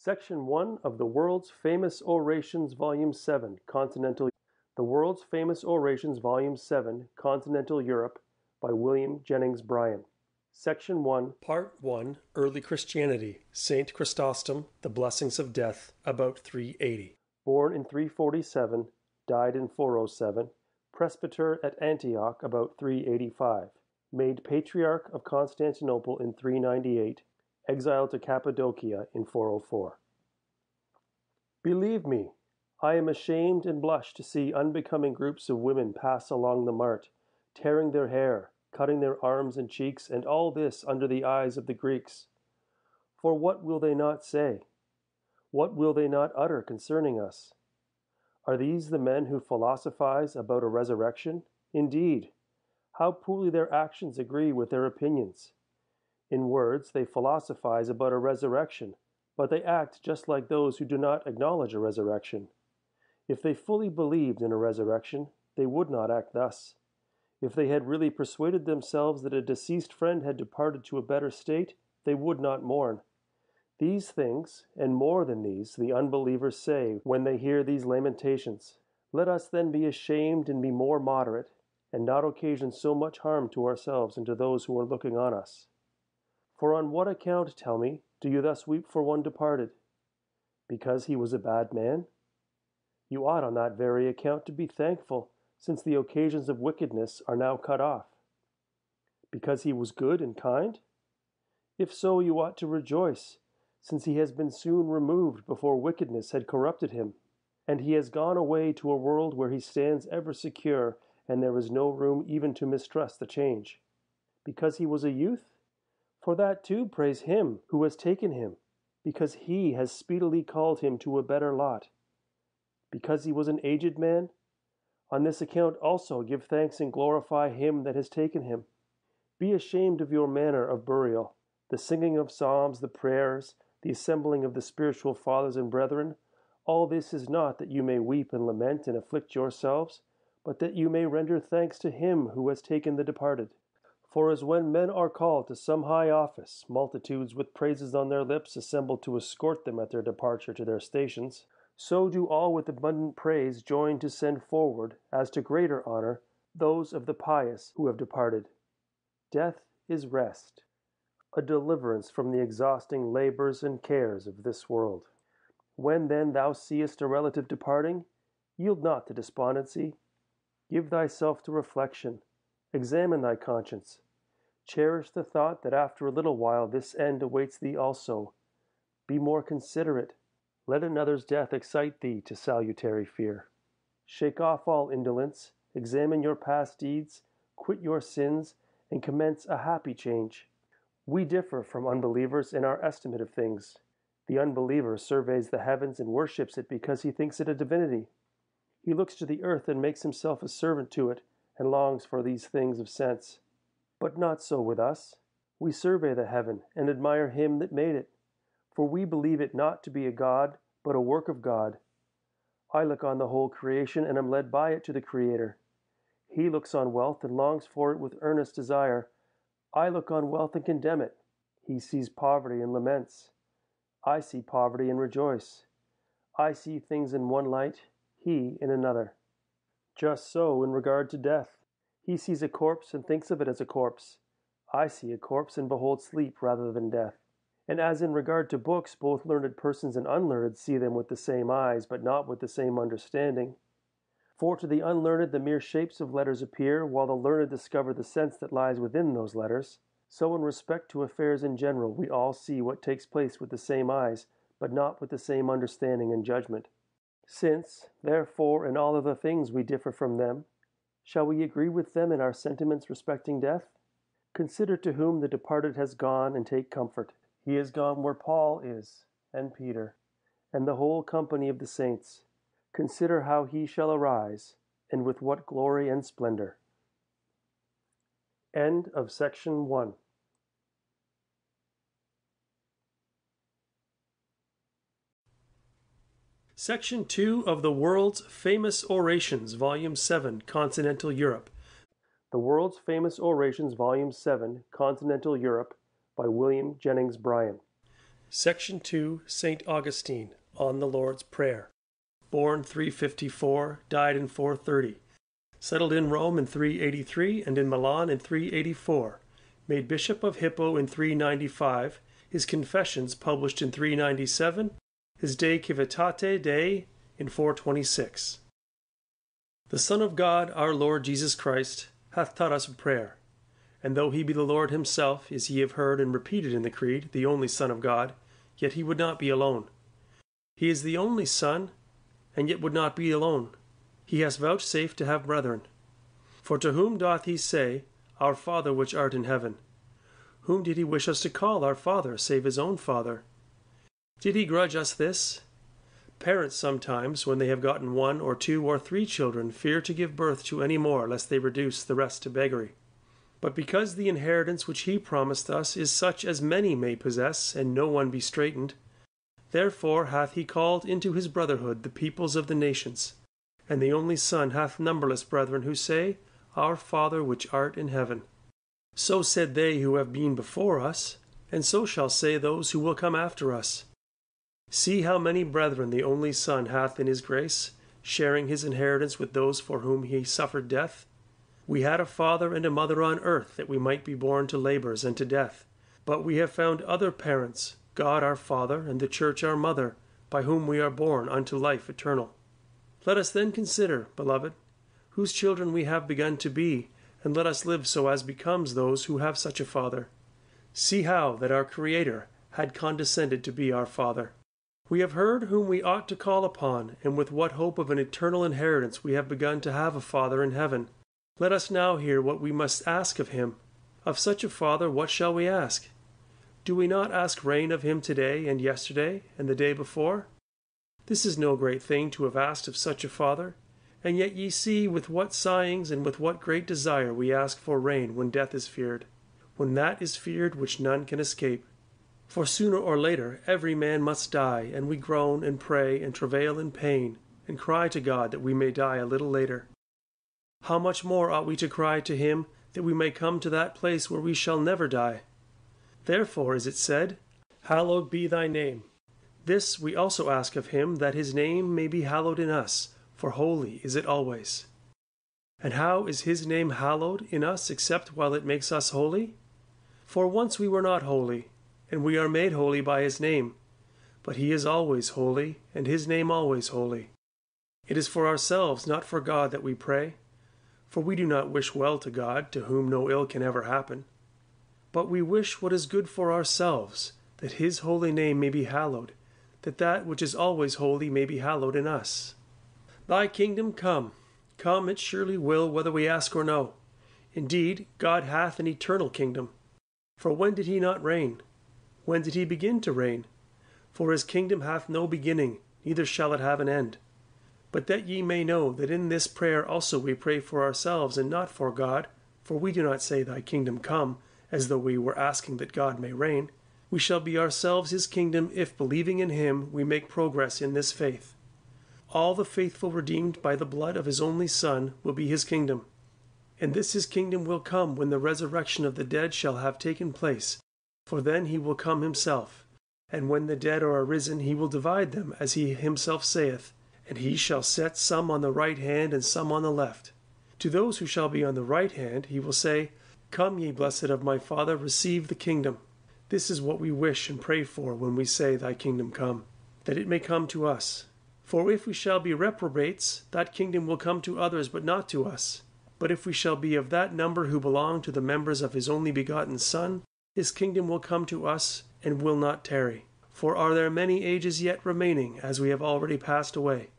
Section 1 of the World's Famous Orations, Volume 7, Continental. The World's Famous Orations, Volume 7, Continental Europe, by William Jennings Bryan. Section 1, Part 1, Early Christianity, Saint Chrysostom, The Blessings of Death, about 380. Born in 347, died in 407, presbyter at Antioch about 385, made Patriarch of Constantinople in 398, exiled to Cappadocia in 404. Believe me, I am ashamed and blush to see unbecoming groups of women pass along the mart, tearing their hair, cutting their arms and cheeks, and all this under the eyes of the Greeks. For what will they not say? What will they not utter concerning us? Are these the men who philosophize about a resurrection? Indeed, how poorly their actions agree with their opinions. In words, they philosophize about a resurrection, but they act just like those who do not acknowledge a resurrection. If they fully believed in a resurrection, they would not act thus. If they had really persuaded themselves that a deceased friend had departed to a better state, they would not mourn. These things, and more than these, the unbelievers say when they hear these lamentations. Let us then be ashamed and be more moderate, and not occasion so much harm to ourselves and to those who are looking on us. For on what account, tell me, do you thus weep for one departed? Because he was a bad man? You ought on that very account to be thankful, since the occasions of wickedness are now cut off. Because he was good and kind? If so, you ought to rejoice, since he has been soon removed before wickedness had corrupted him, and he has gone away to a world where he stands ever secure, and there is no room even to mistrust the change. Because he was a youth? For that too praise him who has taken him, because he has speedily called him to a better lot. Because he was an aged man? On this account also give thanks and glorify him that has taken him. Be ashamed of your manner of burial, the singing of psalms, the prayers, the assembling of the spiritual fathers and brethren. All this is not that you may weep and lament and afflict yourselves, but that you may render thanks to him who has taken the departed. For as when men are called to some high office, multitudes with praises on their lips assemble to escort them at their departure to their stations, so do all with abundant praise join to send forward, as to greater honor, those of the pious who have departed. Death is rest, a deliverance from the exhausting labors and cares of this world. When then thou seest a relative departing, yield not to despondency. Give thyself to reflection. Examine thy conscience. Cherish the thought that after a little while this end awaits thee also. Be more considerate. Let another's death excite thee to salutary fear. Shake off all indolence, examine your past deeds, quit your sins, and commence a happy change. We differ from unbelievers in our estimate of things. The unbeliever surveys the heavens and worships it because he thinks it a divinity. He looks to the earth and makes himself a servant to it, and longs for these things of sense. But not so with us. We survey the heaven and admire him that made it, for we believe it not to be a god, but a work of God. I look on the whole creation and am led by it to the Creator. He looks on wealth and longs for it with earnest desire. I look on wealth and condemn it. He sees poverty and laments. I see poverty and rejoice. I see things in one light, he in another. Just so in regard to death. He sees a corpse and thinks of it as a corpse. I see a corpse and behold sleep rather than death. And as in regard to books, both learned persons and unlearned see them with the same eyes, but not with the same understanding. For to the unlearned the mere shapes of letters appear, while the learned discover the sense that lies within those letters. So in respect to affairs in general, we all see what takes place with the same eyes, but not with the same understanding and judgment. Since, therefore, in all other things we differ from them, shall we agree with them in our sentiments respecting death? Consider to whom the departed has gone, and take comfort. He is gone where Paul is, and Peter, and the whole company of the saints. Consider how he shall arise, and with what glory and splendor. End of section 1. Section 2 of the World's Famous Orations, Volume 7, Continental Europe. The World's Famous Orations, Volume 7, Continental Europe, by William Jennings Bryan. Section 2, St. Augustine, on the Lord's Prayer. Born 354, died in 430. Settled in Rome in 383 and in Milan in 384. Made Bishop of Hippo in 395. His Confessions published in 397. His De Civitate Dei in 426. The Son of God, our Lord Jesus Christ, hath taught us prayer. And though he be the Lord himself, as ye have heard and repeated in the Creed, the only Son of God, yet he would not be alone. He is the only Son, and yet would not be alone. He has vouchsafed to have brethren. For to whom doth he say, Our Father which art in heaven? Whom did he wish us to call our Father, save his own Father? Did he grudge us this? Parents sometimes, when they have gotten 1 or 2 or 3 children, fear to give birth to any more, lest they reduce the rest to beggary. But because the inheritance which he promised us is such as many may possess, and no one be straitened, therefore hath he called into his brotherhood the peoples of the nations, and the only Son hath numberless brethren who say, Our Father which art in heaven. So said they who have been before us, and so shall say those who will come after us. See how many brethren the only Son hath in his grace, sharing his inheritance with those for whom he suffered death. We had a father and a mother on earth, that we might be born to labors and to death. But we have found other parents, God our Father, and the Church our mother, by whom we are born unto life eternal. Let us then consider, beloved, whose children we have begun to be, and let us live so as becomes those who have such a Father. See how that our Creator had condescended to be our Father. We have heard whom we ought to call upon, and with what hope of an eternal inheritance we have begun to have a Father in heaven. Let us now hear what we must ask of him. Of such a Father what shall we ask? Do we not ask rain of him today and yesterday and the day before? This is no great thing to have asked of such a Father, and yet ye see with what sighings and with what great desire we ask for rain when death is feared, when that is feared which none can escape. For sooner or later every man must die, and we groan and pray and travail in pain, and cry to God that we may die a little later. How much more ought we to cry to him that we may come to that place where we shall never die? Therefore is it said, Hallowed be thy name. This we also ask of him, that his name may be hallowed in us, for holy is it always. And how is his name hallowed in us except while it makes us holy? For once we were not holy, and we are made holy by his name. But he is always holy, and his name always holy. It is for ourselves, not for God, that we pray. For we do not wish well to God, to whom no ill can ever happen. But we wish what is good for ourselves, that his holy name may be hallowed, that that which is always holy may be hallowed in us. Thy kingdom come. Come it surely will, whether we ask or no. Indeed, God hath an eternal kingdom. For when did he not reign? When did he begin to reign? For his kingdom hath no beginning, neither shall it have an end. But that ye may know that in this prayer also we pray for ourselves and not for God, for we do not say, Thy kingdom come, as though we were asking that God may reign. We shall be ourselves his kingdom if, believing in him, we make progress in this faith. All the faithful redeemed by the blood of his only Son will be his kingdom. And this his kingdom will come when the resurrection of the dead shall have taken place, for then he will come himself. And when the dead are arisen, he will divide them, as he himself saith, and he shall set some on the right hand and some on the left. To those who shall be on the right hand he will say, Come, ye blessed of my Father, receive the kingdom. This is what we wish and pray for when we say, Thy kingdom come, that it may come to us. For if we shall be reprobates, that kingdom will come to others, but not to us. But if we shall be of that number who belong to the members of his only begotten Son, his kingdom will come to us, and will not tarry. For are there many ages yet remaining, as we have already passed away?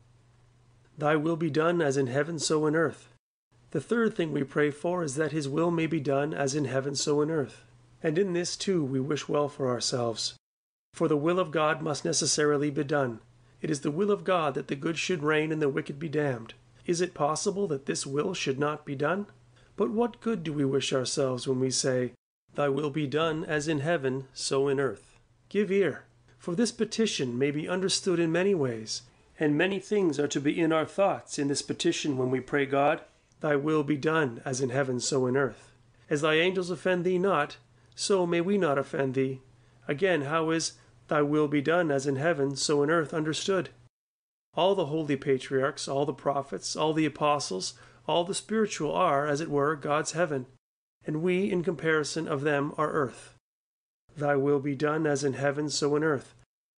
Thy will be done as in heaven so in earth. The third thing we pray for is that his will may be done as in heaven so in earth. And in this too we wish well for ourselves. For the will of God must necessarily be done. It is the will of God that the good should reign and the wicked be damned. Is it possible that this will should not be done? But what good do we wish ourselves when we say, Thy will be done as in heaven so in earth? Give ear, for this petition may be understood in many ways, and many things are to be in our thoughts in this petition when we pray God, Thy will be done as in heaven so in earth. As thy angels offend thee not, so may we not offend thee. Again, how is Thy will be done as in heaven, so in earth understood. All the holy patriarchs, all the prophets, all the apostles, all the spiritual are, as it were, God's heaven, and we, in comparison of them, are earth. Thy will be done as in heaven, so in earth.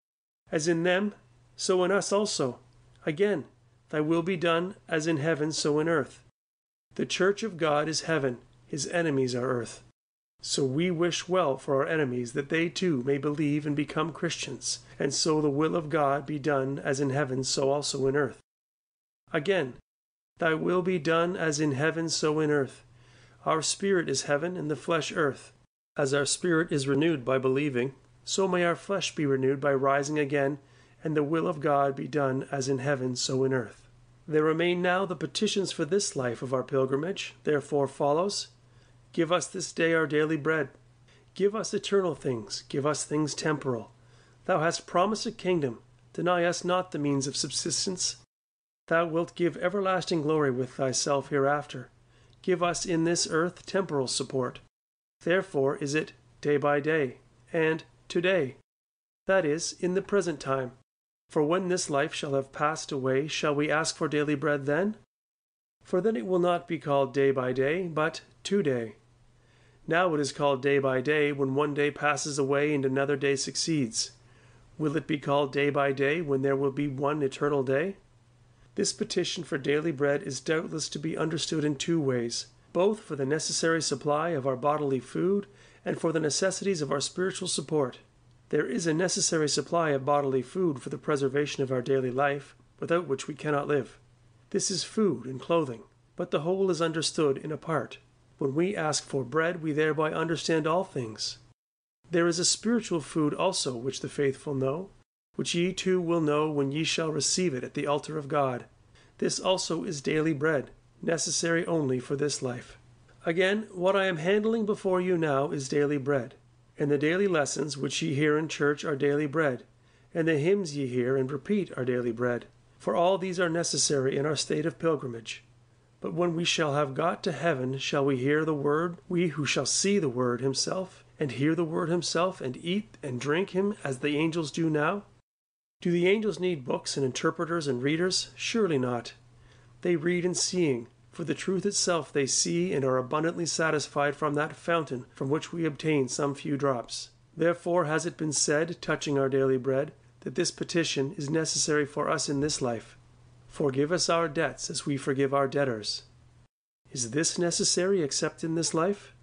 As in them, so in us also. Again, thy will be done as in heaven, so in earth. The church of God is heaven, his enemies are earth. So we wish well for our enemies, that they too may believe and become Christians, and so the will of God be done as in heaven, so also in earth. Again, thy will be done as in heaven, so in earth. Our spirit is heaven, and the flesh earth. As our spirit is renewed by believing, so may our flesh be renewed by rising again, and the will of God be done as in heaven, so in earth. There remain now the petitions for this life of our pilgrimage. Therefore follows: Give us this day our daily bread. Give us eternal things. Give us things temporal. Thou hast promised a kingdom. Deny us not the means of subsistence. Thou wilt give everlasting glory with thyself hereafter. Give us in this earth temporal support. Therefore is it day by day, and today, that is, in the present time. For when this life shall have passed away, shall we ask for daily bread then? For then it will not be called day by day, but today. Now it is called day by day, when one day passes away and another day succeeds. Will it be called day by day, when there will be one eternal day? This petition for daily bread is doubtless to be understood in two ways, both for the necessary supply of our bodily food and for the necessities of our spiritual support. There is a necessary supply of bodily food for the preservation of our daily life, without which we cannot live. This is food and clothing, but the whole is understood in a part. When we ask for bread, we thereby understand all things. There is a spiritual food also which the faithful know, which ye too will know when ye shall receive it at the altar of God. This also is daily bread, necessary only for this life. Again, what I am handling before you now is daily bread, and the daily lessons which ye hear in church are daily bread, and the hymns ye hear and repeat are daily bread, for all these are necessary in our state of pilgrimage. But when we shall have got to heaven, shall we hear the word, we who shall see the word himself, and hear the word himself, and eat and drink him as the angels do now? Do the angels need books and interpreters and readers? Surely not. They read in seeing, for the truth itself they see and are abundantly satisfied from that fountain from which we obtain some few drops. Therefore has it been said, touching our daily bread, that this petition is necessary for us in this life. Forgive us our debts as we forgive our debtors. Is this necessary except in this life?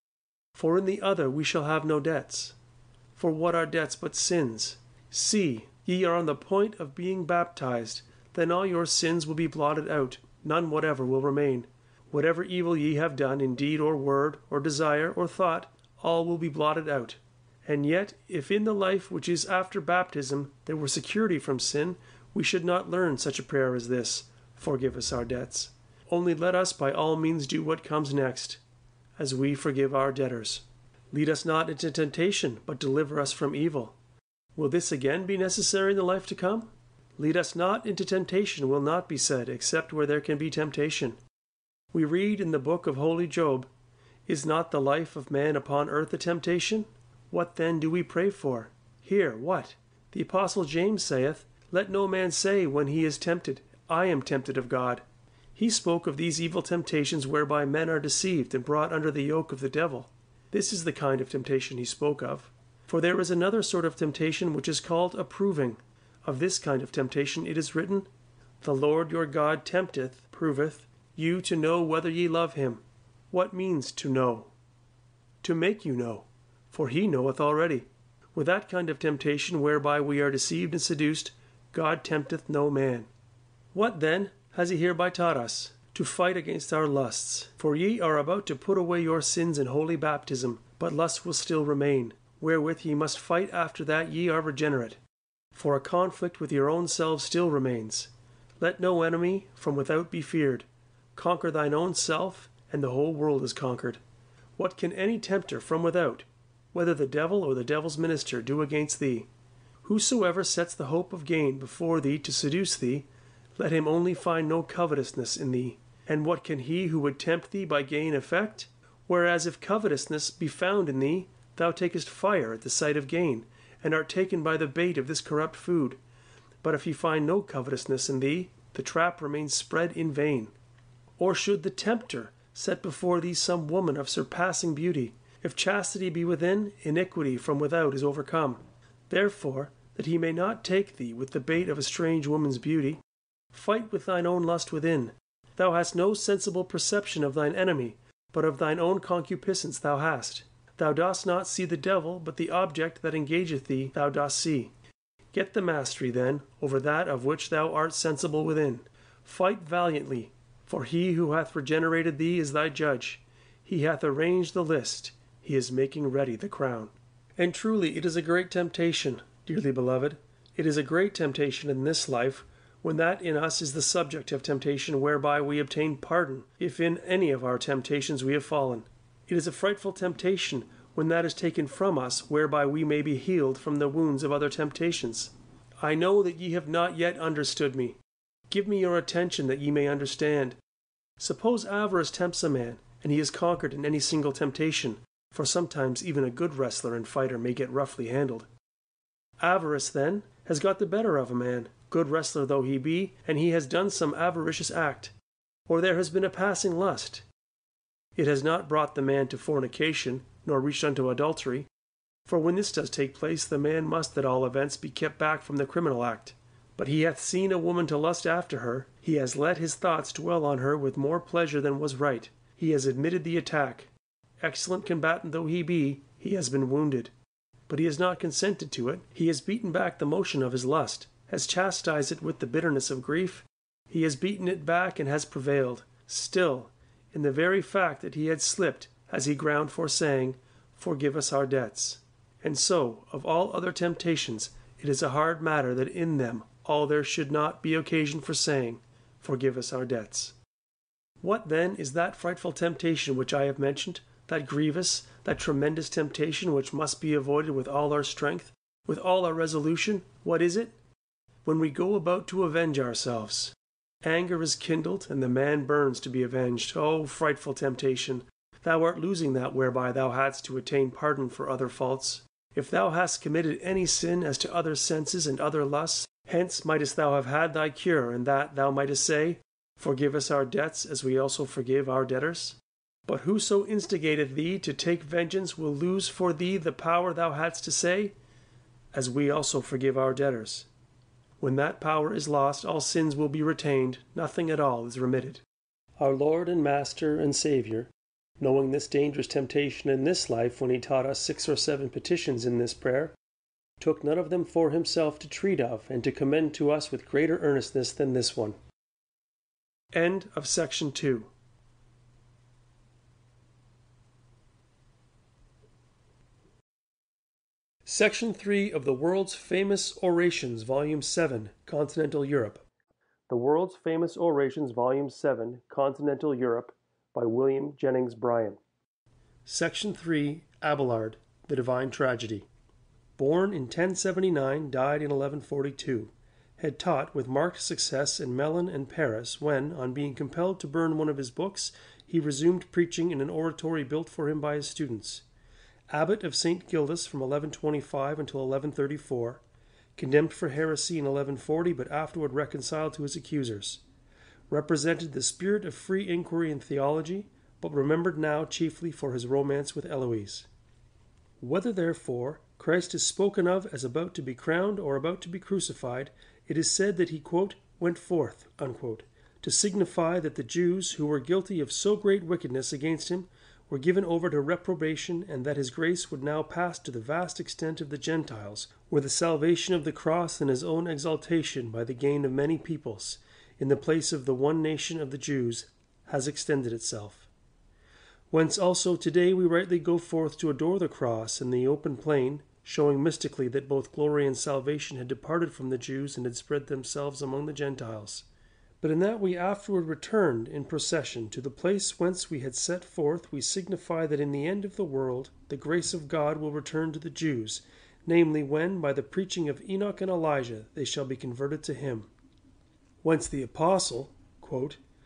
For in the other we shall have no debts. For what are debts but sins? See, ye are on the point of being baptized, then all your sins will be blotted out, none whatever will remain. Whatever evil ye have done in deed or word, or desire, or thought, all will be blotted out. And yet, if in the life which is after baptism there were security from sin, we should not learn such a prayer as this: Forgive us our debts. Only let us by all means do what comes next, as we forgive our debtors. Lead us not into temptation, but deliver us from evil. Will this again be necessary in the life to come? Lead us not into temptation will not be said, except where there can be temptation. We read in the book of holy Job, Is not the life of man upon earth a temptation? What then do we pray for? Here, what? The apostle James saith, Let no man say when he is tempted, I am tempted of God. He spoke of these evil temptations whereby men are deceived and brought under the yoke of the devil. This is the kind of temptation he spoke of. For there is another sort of temptation which is called approving. Of this kind of temptation it is written, The Lord your God tempteth, proveth, you to know whether ye love him. What means to know? To make you know, for he knoweth already. With that kind of temptation whereby we are deceived and seduced, God tempteth no man. What then has he hereby taught us? To fight against our lusts. For ye are about to put away your sins in holy baptism, but lust will still remain, wherewith ye must fight after that ye are regenerate. For a conflict with your own selves still remains. Let no enemy from without be feared. Conquer thine own self, and the whole world is conquered. What can any tempter from without, whether the devil or the devil's minister, do against thee? Whosoever sets the hope of gain before thee to seduce thee, let him only find no covetousness in thee. And what can he who would tempt thee by gain effect? Whereas if covetousness be found in thee, thou takest fire at the sight of gain, and art taken by the bait of this corrupt food. But if he find no covetousness in thee, the trap remains spread in vain. Or should the tempter set before thee some woman of surpassing beauty, if chastity be within, iniquity from without is overcome. Therefore, that he may not take thee with the bait of a strange woman's beauty, fight with thine own lust within. Thou hast no sensible perception of thine enemy, but of thine own concupiscence thou hast. Thou dost not see the devil, but the object that engageth thee thou dost see. Get the mastery, then, over that of which thou art sensible within. Fight valiantly, for he who hath regenerated thee is thy judge. He hath arranged the list. He is making ready the crown. And truly it is a great temptation, dearly beloved. It is a great temptation in this life, when that in us is the subject of temptation whereby we obtain pardon, if in any of our temptations we have fallen. It is a frightful temptation when that is taken from us, whereby we may be healed from the wounds of other temptations. I know that ye have not yet understood me. Give me your attention that ye may understand. Suppose avarice tempts a man, and he is conquered in any single temptation, for sometimes even a good wrestler and fighter may get roughly handled. Avarice, then, has got the better of a man, good wrestler though he be, and he has done some avaricious act. Or there has been a passing lust. It has not brought the man to fornication, nor reached unto adultery, for when this does take place, the man must at all events be kept back from the criminal act. But he hath seen a woman to lust after her, he has let his thoughts dwell on her with more pleasure than was right, he has admitted the attack. Excellent combatant though he be, he has been wounded. But he has not consented to it, he has beaten back the motion of his lust, has chastised it with the bitterness of grief, he has beaten it back and has prevailed. Still, in the very fact that he had slipped, has he ground for saying, Forgive us our debts. And so, of all other temptations, it is a hard matter that in them all there should not be occasion for saying, Forgive us our debts. What then is that frightful temptation which I have mentioned, that grievous, that tremendous temptation which must be avoided with all our strength, with all our resolution? What is it? When we go about to avenge ourselves. Anger is kindled, and the man burns to be avenged. O frightful temptation! Thou art losing that whereby thou hadst to attain pardon for other faults. If thou hast committed any sin as to other senses and other lusts, hence mightest thou have had thy cure, and that thou mightest say, Forgive us our debts, as we also forgive our debtors. But whoso instigateth thee to take vengeance will lose for thee the power thou hadst to say, As we also forgive our debtors. When that power is lost, all sins will be retained, nothing at all is remitted. Our Lord and Master and Saviour, knowing this dangerous temptation in this life when he taught us 6 or 7 petitions in this prayer, took none of them for himself to treat of and to commend to us with greater earnestness than this one. End of section 2. Section 3 of the World's Famous Orations, Volume 7, Continental Europe. The World's Famous Orations, Volume 7, Continental Europe, by William Jennings Bryan. Section 3, Abelard, The Divine Tragedy. Born in 1079, died in 1142. Had taught with marked success in Melun and Paris when, on being compelled to burn one of his books, he resumed preaching in an oratory built for him by his students. Abbot of St. Gildas from 1125 until 1134, condemned for heresy in 1140 but afterward reconciled to his accusers. Represented the spirit of free inquiry in theology, but remembered now chiefly for his romance with Eloise. Whether, therefore, Christ is spoken of as about to be crowned or about to be crucified, it is said that he, quote, went forth, unquote, to signify that the Jews, who were guilty of so great wickedness against him, were given over to reprobation, and that his grace would now pass to the vast extent of the Gentiles, where the salvation of the cross and his own exaltation by the gain of many peoples, in the place of the one nation of the Jews, has extended itself. Whence also today we rightly go forth to adore the cross in the open plain, showing mystically that both glory and salvation had departed from the Jews and had spread themselves among the Gentiles. But in that we afterward returned in procession to the place whence we had set forth, we signify that in the end of the world the grace of God will return to the Jews, namely when, by the preaching of Enoch and Elijah, they shall be converted to him. Whence the Apostle, quote,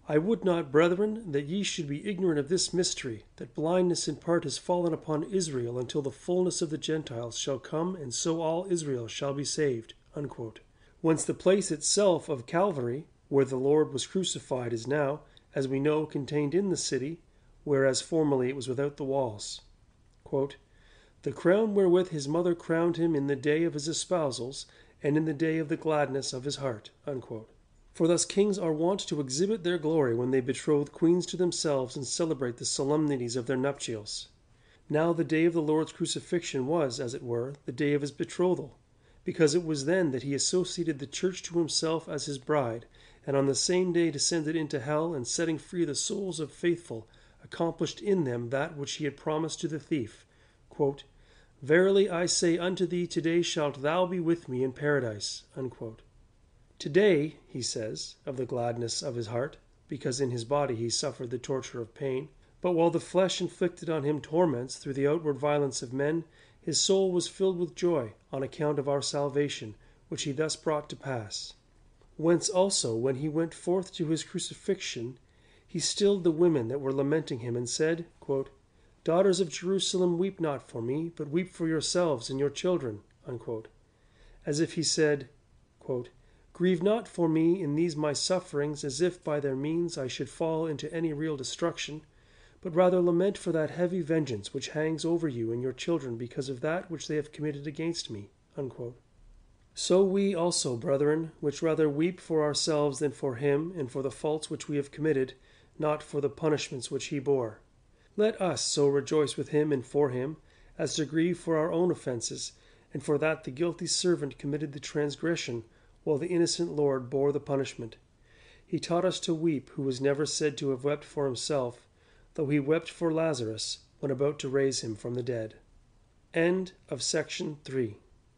I would not, brethren, that ye should be ignorant of this mystery, that blindness in part is fallen upon Israel until the fullness of the Gentiles shall come, and so all Israel shall be saved." Unquote. Whence the place itself of Calvary, where the Lord was crucified, is now, as we know, contained in the city, whereas formerly it was without the walls. Quote, "The crown wherewith his mother crowned him in the day of his espousals, and in the day of the gladness of his heart." Unquote. For thus kings are wont to exhibit their glory when they betroth queens to themselves and celebrate the solemnities of their nuptials. Now the day of the Lord's crucifixion was, as it were, the day of his betrothal, because it was then that he associated the church to himself as his bride, and on the same day descended into hell, and setting free the souls of faithful, accomplished in them that which he had promised to the thief. Quote, "Verily I say unto thee, today shalt thou be with me in paradise." Unquote. Today, he says, of the gladness of his heart, because in his body he suffered the torture of pain. But while the flesh inflicted on him torments through the outward violence of men, his soul was filled with joy on account of our salvation, which he thus brought to pass. Whence also, when he went forth to his crucifixion, he stilled the women that were lamenting him, and said, quote, "Daughters of Jerusalem, weep not for me, but weep for yourselves and your children." Unquote. As if he said, quote, "Grieve not for me in these my sufferings, as if by their means I should fall into any real destruction, but rather lament for that heavy vengeance which hangs over you and your children because of that which they have committed against me." Unquote. So we also, brethren, which rather weep for ourselves than for him, and for the faults which we have committed, not for the punishments which he bore. Let us so rejoice with him and for him, as to grieve for our own offences, and for that the guilty servant committed the transgression, while the innocent Lord bore the punishment. He taught us to weep, who was never said to have wept for himself, though he wept for Lazarus when about to raise him from the dead. End of section 3.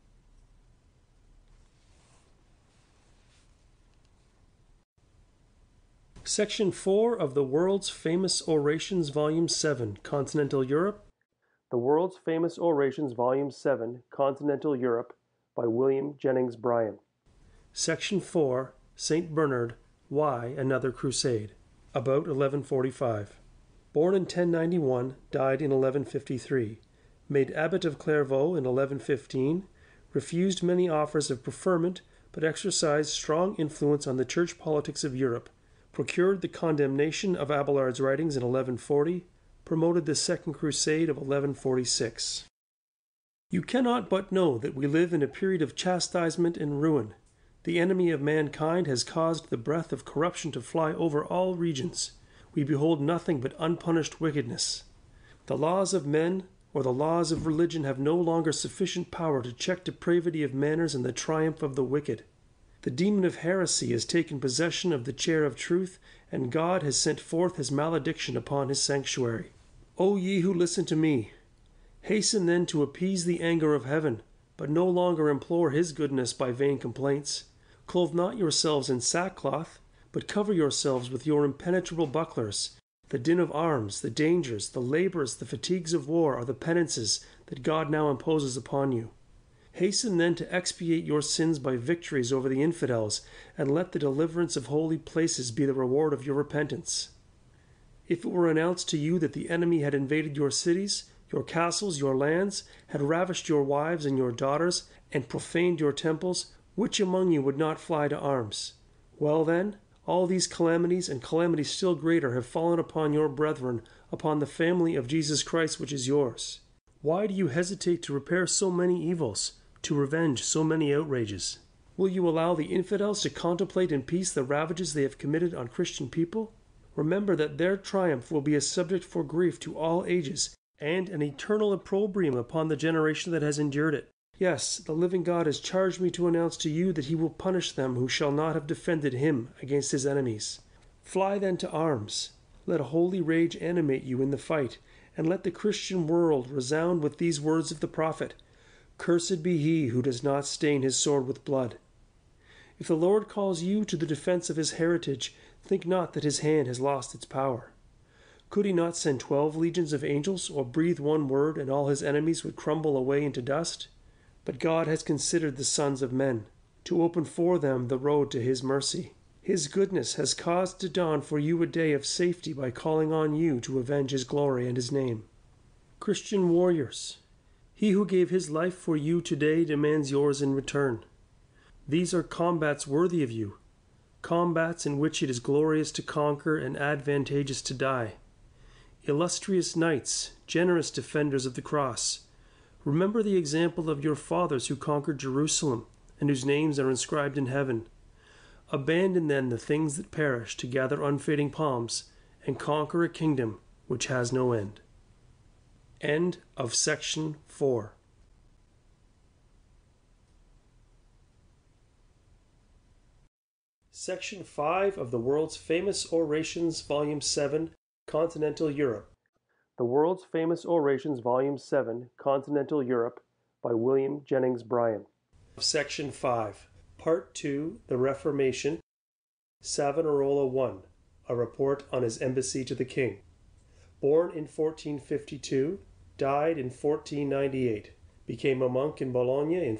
Section 4 of the World's Famous Orations, Volume 7, Continental Europe. The World's Famous Orations, Volume 7, Continental Europe, by William Jennings Bryan. Section 4, St. Bernard, Why Another Crusade, about 1145. Born in 1091, died in 1153. Made abbot of Clairvaux in 1115, refused many offers of preferment, but exercised strong influence on the church politics of Europe, procured the condemnation of Abelard's writings in 1140, promoted the Second Crusade of 1146. You cannot but know that we live in a period of chastisement and ruin. The enemy of mankind has caused the breath of corruption to fly over all regions. We behold nothing but unpunished wickedness. The laws of men or the laws of religion have no longer sufficient power to check depravity of manners and the triumph of the wicked. The demon of heresy has taken possession of the chair of truth, and God has sent forth his malediction upon his sanctuary. O ye who listen to me, hasten then to appease the anger of heaven, but no longer implore his goodness by vain complaints. Clothe not yourselves in sackcloth, but cover yourselves with your impenetrable bucklers. The din of arms, the dangers, the labors, the fatigues of war are the penances that God now imposes upon you. Hasten then to expiate your sins by victories over the infidels, and let the deliverance of holy places be the reward of your repentance. If it were announced to you that the enemy had invaded your cities, your castles, your lands, had ravished your wives and your daughters, and profaned your temples, which among you would not fly to arms? Well then, all these calamities and calamities still greater have fallen upon your brethren, upon the family of Jesus Christ which is yours. Why do you hesitate to repair so many evils, to revenge so many outrages? Will you allow the infidels to contemplate in peace the ravages they have committed on Christian people? Remember that their triumph will be a subject for grief to all ages, and an eternal opprobrium upon the generation that has endured it. Yes, the living God has charged me to announce to you that he will punish them who shall not have defended him against his enemies. Fly then to arms. Let a holy rage animate you in the fight, and let the Christian world resound with these words of the prophet, "Cursed be he who does not stain his sword with blood." If the Lord calls you to the defense of his heritage, think not that his hand has lost its power. Could he not send 12 legions of angels, or breathe one word, and all his enemies would crumble away into dust? But God has considered the sons of men, to open for them the road to his mercy. His goodness has caused to dawn for you a day of safety by calling on you to avenge his glory and his name. Christian warriors, he who gave his life for you today demands yours in return. These are combats worthy of you, combats in which it is glorious to conquer and advantageous to die. Illustrious knights, generous defenders of the cross, remember the example of your fathers who conquered Jerusalem and whose names are inscribed in heaven. Abandon then the things that perish to gather unfading palms and conquer a kingdom which has no end. End of section 4. Section 5 of the World's Famous Orations, Volume 7, Continental Europe. The World's Famous Orations, Volume 7, Continental Europe, by William Jennings Bryan. Section 5. Part 2, The Reformation, Savonarola 1, a report on his embassy to the king. Born in 1452, died in 1498, became a monk in Bologna in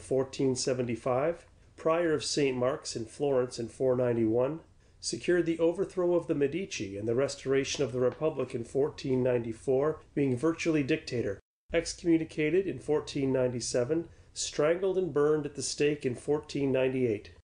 1475, prior of St. Mark's in Florence in 491, secured the overthrow of the Medici and the restoration of the Republic in 1494, being virtually dictator, excommunicated in 1497, strangled and burned at the stake in 1498.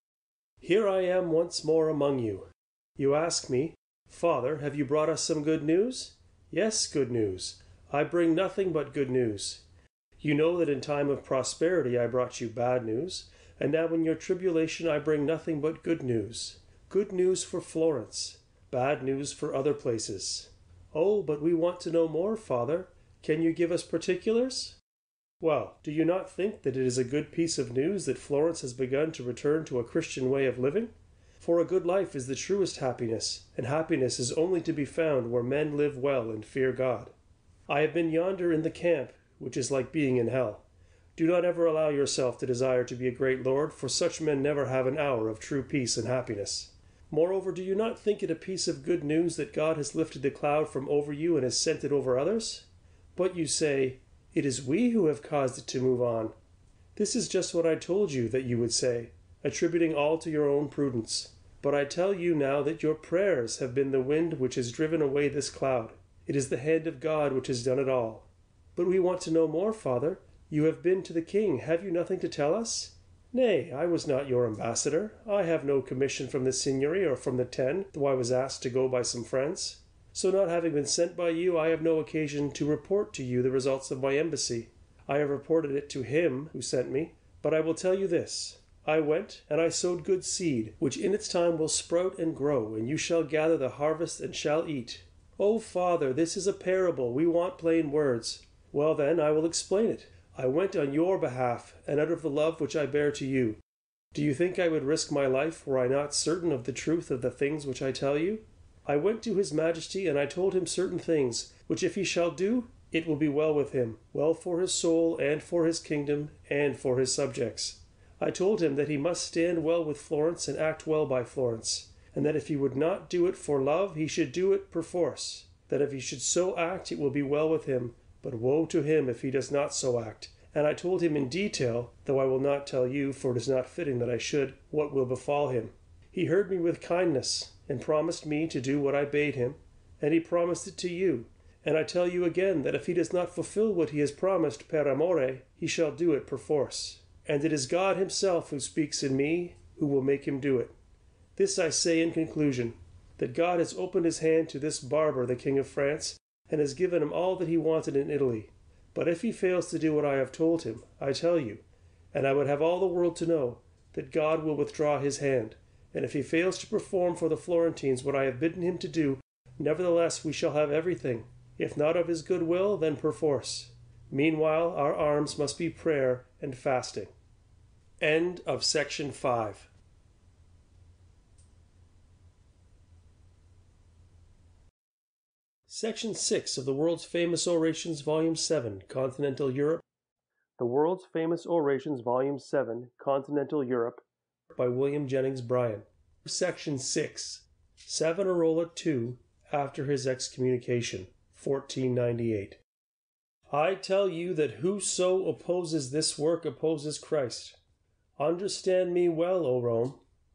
Here I am once more among you. You ask me, Father, have you brought us some good news? Yes, good news. I bring nothing but good news. You know that in time of prosperity I brought you bad news, and now in your tribulation I bring nothing but good news. Good news for Florence, bad news for other places. Oh, but we want to know more, Father. Can you give us particulars? Well, do you not think that it is a good piece of news that Florence has begun to return to a Christian way of living? For a good life is the truest happiness, and happiness is only to be found where men live well and fear God. I have been yonder in the camp, which is like being in hell. Do not ever allow yourself to desire to be a great lord, for such men never have an hour of true peace and happiness. Moreover, do you not think it a piece of good news that God has lifted the cloud from over you and has sent it over others? But you say, it is we who have caused it to move on. This is just what I told you that you would say, attributing all to your own prudence. But I tell you now that your prayers have been the wind which has driven away this cloud. It is the hand of God which has done it all. But we want to know more, Father. You have been to the king. Have you nothing to tell us? Nay, I was not your ambassador. I have no commission from the Signory or from the Ten, though I was asked to go by some friends. So not having been sent by you, I have no occasion to report to you the results of my embassy. I have reported it to him who sent me, but I will tell you this. I went, and I sowed good seed, which in its time will sprout and grow, and you shall gather the harvest and shall eat. Oh, Father, this is a parable. We want plain words. Well, then, I will explain it. I went on your behalf, and out of the love which I bear to you. Do you think I would risk my life were I not certain of the truth of the things which I tell you? I went to his majesty, and I told him certain things, which if he shall do, it will be well with him, well for his soul, and for his kingdom, and for his subjects. I told him that he must stand well with Florence and act well by Florence, and that if he would not do it for love, he should do it perforce, that if he should so act, it will be well with him, but woe to him if he does not so act. And I told him in detail, though I will not tell you, for it is not fitting that I should, what will befall him. He heard me with kindness, and promised me to do what I bade him, and he promised it to you. And I tell you again that if he does not fulfill what he has promised per amore, he shall do it perforce. And it is God himself who speaks in me, who will make him do it. This I say in conclusion, that God has opened his hand to this barber, the King of France, and has given him all that he wanted in Italy. But if he fails to do what I have told him, I tell you, and I would have all the world to know, that God will withdraw his hand. And if he fails to perform for the Florentines what I have bidden him to do, nevertheless we shall have everything, if not of his good will, then perforce. Meanwhile our arms must be prayer and fasting. End of section 5. Section 6 of the World's Famous Orations, Volume 7, Continental Europe. The World's Famous Orations, Volume 7, Continental Europe, by William Jennings Bryan. Section 6. Savonarola II, after his excommunication, 1498. I tell you that whoso opposes this work opposes Christ. Understand me well, O Rome.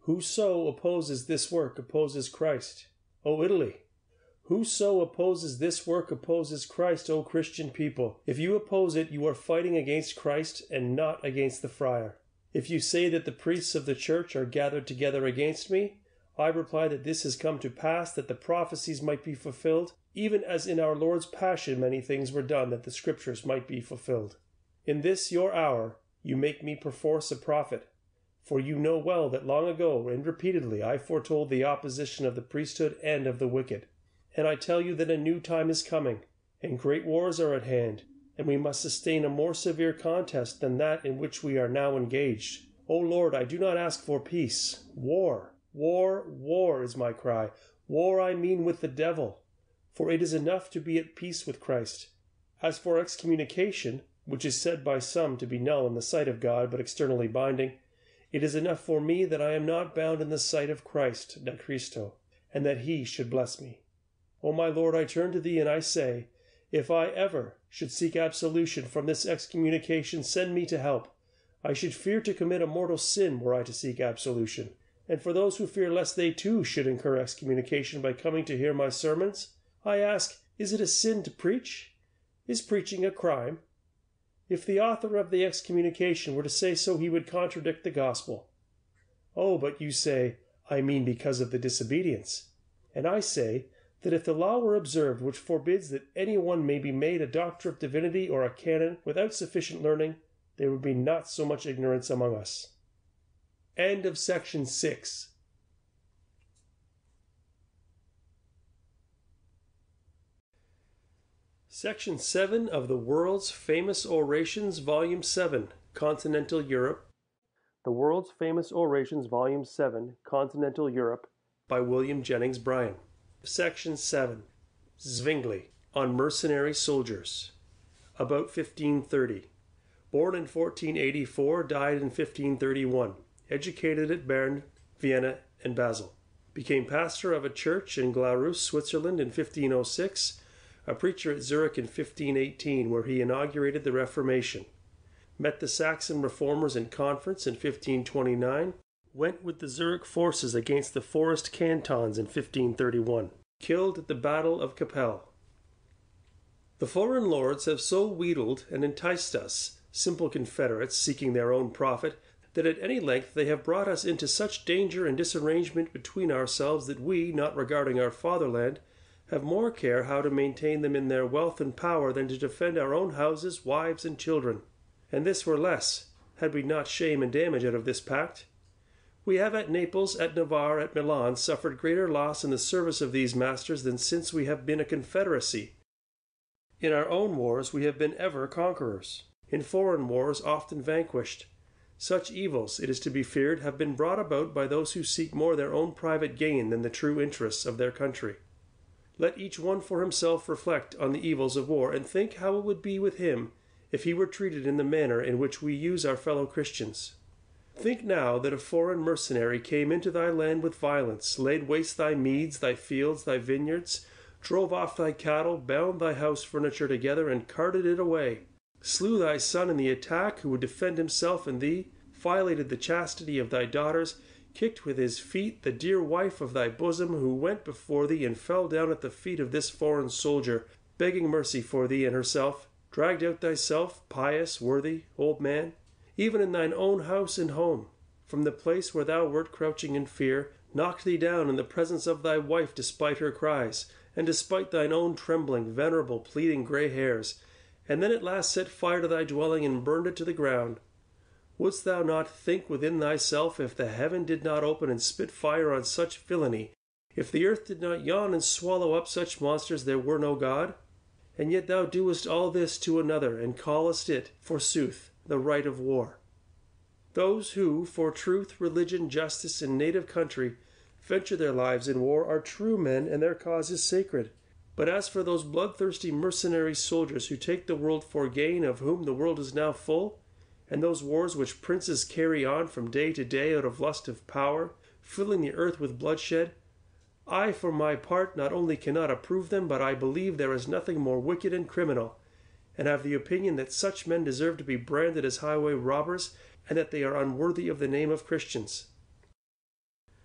Whoso opposes this work opposes Christ. O Italy! Whoso opposes this work opposes Christ, O Christian people. If you oppose it, you are fighting against Christ and not against the friar. If you say that the priests of the church are gathered together against me, I reply that this has come to pass that the prophecies might be fulfilled, even as in our Lord's passion many things were done that the scriptures might be fulfilled. In this your hour you make me perforce a prophet, for you know well that long ago and repeatedly I foretold the opposition of the priesthood and of the wicked. And I tell you that a new time is coming, and great wars are at hand, and we must sustain a more severe contest than that in which we are now engaged. O Lord, I do not ask for peace. War, war, war is my cry. War I mean with the devil, for it is enough to be at peace with Christ. As for excommunication, which is said by some to be null in the sight of God, but externally binding, it is enough for me that I am not bound in the sight of Christ, da Christo, and that he should bless me. O my Lord, I turn to thee, and I say, if I ever should seek absolution from this excommunication, send me to help. I should fear to commit a mortal sin were I to seek absolution. And for those who fear lest they too should incur excommunication by coming to hear my sermons, I ask, is it a sin to preach? Is preaching a crime? If the author of the excommunication were to say so, he would contradict the gospel. Oh, but you say, I mean because of the disobedience. And I say, that if the law were observed which forbids that any one may be made a doctor of divinity or a canon without sufficient learning, there would be not so much ignorance among us. End of section 6. Section 7 of the World's Famous Orations, Volume 7, Continental Europe. The World's Famous Orations, Volume 7, Continental Europe, by William Jennings Bryan. Section 7. Zwingli, on mercenary soldiers. About 1530. Born in 1484, died in 1531. Educated at Bern, Vienna, and Basel. Became pastor of a church in Glarus, Switzerland in 1506, a preacher at Zurich in 1518, where he inaugurated the Reformation. Met the Saxon reformers in conference in 1529, went with the Zurich forces against the forest cantons in 1531. Killed at the Battle of Cappel. The foreign lords have so wheedled and enticed us, simple confederates seeking their own profit, that at any length they have brought us into such danger and disarrangement between ourselves that we, not regarding our fatherland, have more care how to maintain them in their wealth and power than to defend our own houses, wives, and children. And this were less, had we not shame and damage out of this pact. We have at Naples, at Navarre, at Milan, suffered greater loss in the service of these masters than since we have been a confederacy. In our own wars we have been ever conquerors, in foreign wars often vanquished. Such evils, it is to be feared, have been brought about by those who seek more their own private gain than the true interests of their country. Let each one for himself reflect on the evils of war, and think how it would be with him if he were treated in the manner in which we use our fellow Christians. Think now that a foreign mercenary came into thy land with violence, laid waste thy meads, thy fields, thy vineyards, drove off thy cattle, bound thy house furniture together, and carted it away, slew thy son in the attack who would defend himself and thee, violated the chastity of thy daughters, kicked with his feet the dear wife of thy bosom who went before thee and fell down at the feet of this foreign soldier, begging mercy for thee and herself, dragged out thyself, pious, worthy, old man, even in thine own house and home, from the place where thou wert crouching in fear, knocked thee down in the presence of thy wife despite her cries, and despite thine own trembling, venerable, pleading grey hairs, and then at last set fire to thy dwelling and burned it to the ground. Wouldst thou not think within thyself, if the heaven did not open and spit fire on such villainy, if the earth did not yawn and swallow up such monsters, there were no God? And yet thou doest all this to another, and callest it, forsooth, the right of war. Those who, for truth, religion, justice, and native country, venture their lives in war are true men, and their cause is sacred. But as for those bloodthirsty mercenary soldiers who take the world for gain, of whom the world is now full, and those wars which princes carry on from day to day out of lust of power, filling the earth with bloodshed, I, for my part, not only cannot approve them, but I believe there is nothing more wicked and criminal, and have the opinion that such men deserve to be branded as highway robbers, and that they are unworthy of the name of Christians.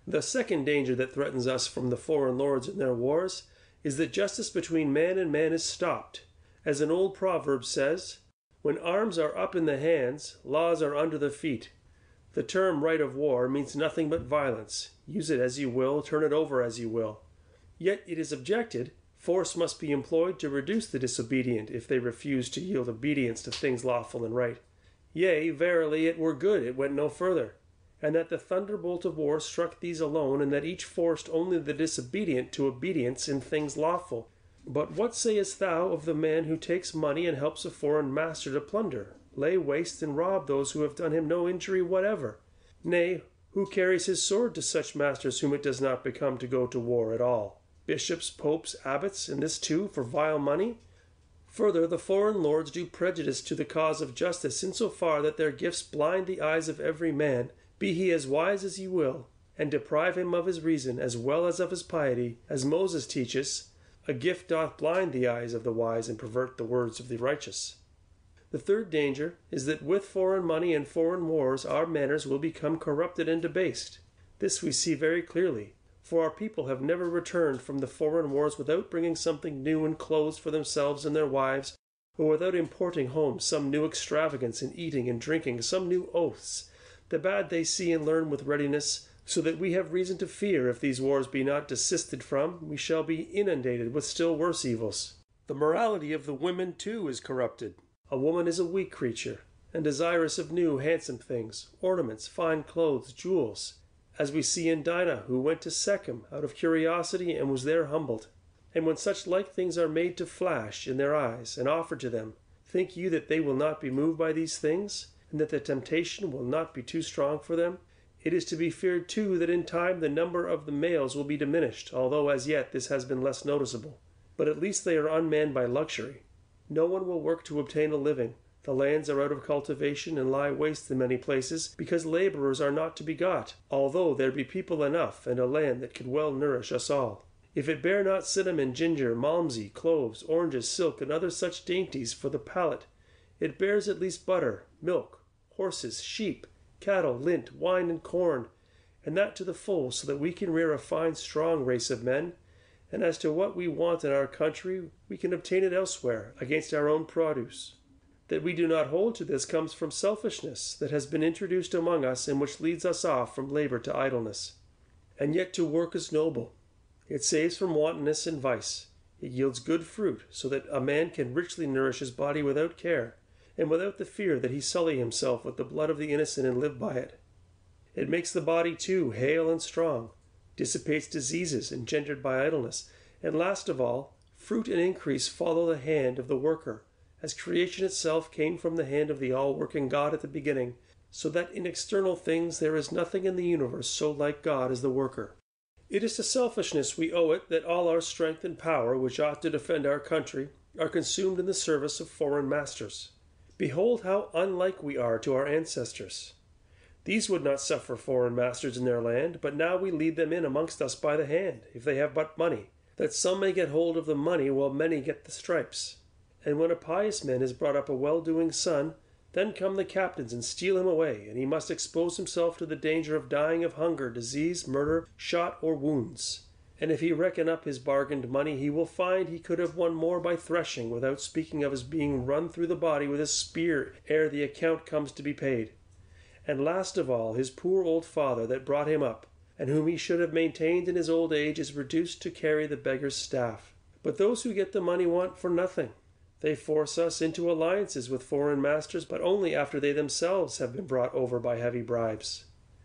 The second danger that threatens us from the foreign lords and their wars is that justice between man and man is stopped. As an old proverb says, when arms are up in the hands, laws are under the feet. The term right of war means nothing but violence. Use it as you will, turn it over as you will. Yet it is objected, force must be employed to reduce the disobedient if they refuse to yield obedience to things lawful and right. Yea, verily, it were good it went no further, and that the thunderbolt of war struck these alone, and that each forced only the disobedient to obedience in things lawful. But what sayest thou of the man who takes money and helps a foreign master to plunder, lay waste and rob those who have done him no injury whatever? Nay, who carries his sword to such masters whom it does not become to go to war at all? Bishops, popes, abbots, and this too for vile money? Further, the foreign lords do prejudice to the cause of justice in so far that their gifts blind the eyes of every man, be he as wise as he will, and deprive him of his reason as well as of his piety, as Moses teaches, a gift doth blind the eyes of the wise and pervert the words of the righteous. The third danger is that with foreign money and foreign wars our manners will become corrupted and debased. This we see very clearly, for our people have never returned from the foreign wars without bringing something new in clothes for themselves and their wives, or without importing home some new extravagance in eating and drinking, some new oaths. The bad they see and learn with readiness, so that we have reason to fear if these wars be not desisted from, we shall be inundated with still worse evils. The morality of the women, too, is corrupted. A woman is a weak creature, and desirous of new, handsome things, ornaments, fine clothes, jewels, as we see in Dinah, who went to Shechem out of curiosity and was there humbled. And when such like things are made to flash in their eyes and offered to them, think you that they will not be moved by these things, and that the temptation will not be too strong for them? It is to be feared, too, that in time the number of the males will be diminished, although as yet this has been less noticeable. But at least they are unmanned by luxury. No one will work to obtain a living. The lands are out of cultivation and lie waste in many places, because laborers are not to be got, although there be people enough and a land that could well nourish us all. If it bear not cinnamon, ginger, malmsey, cloves, oranges, silk, and other such dainties for the palate, it bears at least butter, milk, horses, sheep, cattle, lint, wine, and corn, and that to the full, so that we can rear a fine strong race of men. And as to what we want in our country, we can obtain it elsewhere, against our own produce. That we do not hold to this comes from selfishness that has been introduced among us, and which leads us off from labor to idleness. And yet to work is noble. It saves from wantonness and vice. It yields good fruit, so that a man can richly nourish his body without care, and without the fear that he sully himself with the blood of the innocent and live by it. It makes the body, too, hale and strong, dissipates diseases engendered by idleness, and last of all, fruit and increase follow the hand of the worker, as creation itself came from the hand of the all-working God at the beginning, so that in external things there is nothing in the universe so like God as the worker. It is to selfishness we owe it that all our strength and power, which ought to defend our country, are consumed in the service of foreign masters. Behold how unlike we are to our ancestors. These would not suffer foreign masters in their land, but now we lead them in amongst us by the hand, if they have but money, that some may get hold of the money while many get the stripes. And when a pious man has brought up a well-doing son, then come the captains and steal him away, and he must expose himself to the danger of dying of hunger, disease, murder, shot, or wounds. And if he reckon up his bargained money, he will find he could have won more by threshing, without speaking of his being run through the body with a spear ere the account comes to be paid. And last of all, his poor old father that brought him up, and whom he should have maintained in his old age, is reduced to carry the beggar's staff. But those who get the money want for nothing. They force us into alliances with foreign masters, but only after they themselves have been brought over by heavy bribes.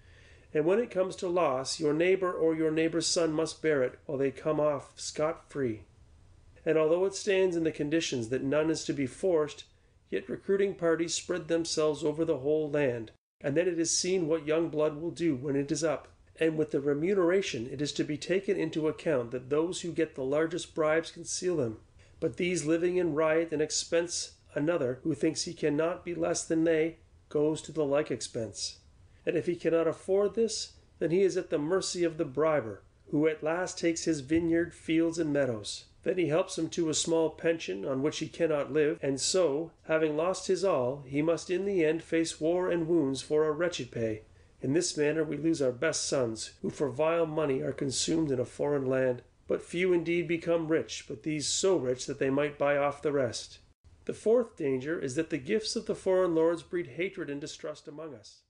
And when it comes to loss, your neighbor or your neighbor's son must bear it, while they come off scot-free. And although it stands in the conditions that none is to be forced, yet recruiting parties spread themselves over the whole land, and then it is seen what young blood will do when it is up. And with the remuneration it is to be taken into account that those who get the largest bribes conceal them, but these living in riot and expense another, who thinks he cannot be less than they, goes to the like expense. And if he cannot afford this, then he is at the mercy of the briber, who at last takes his vineyard, fields, and meadows. Then he helps him to a small pension on which he cannot live, and so, having lost his all, he must in the end face war and wounds for a wretched pay, In this manner we lose our best sons, who for vile money are consumed in a foreign land. But few indeed become rich, but these so rich that they might buy off the rest. The fourth danger is that the gifts of the foreign lords breed hatred and distrust among us.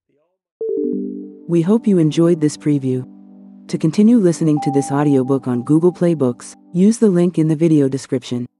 We hope you enjoyed this preview. To continue listening to this audiobook on Google Play Books, use the link in the video description.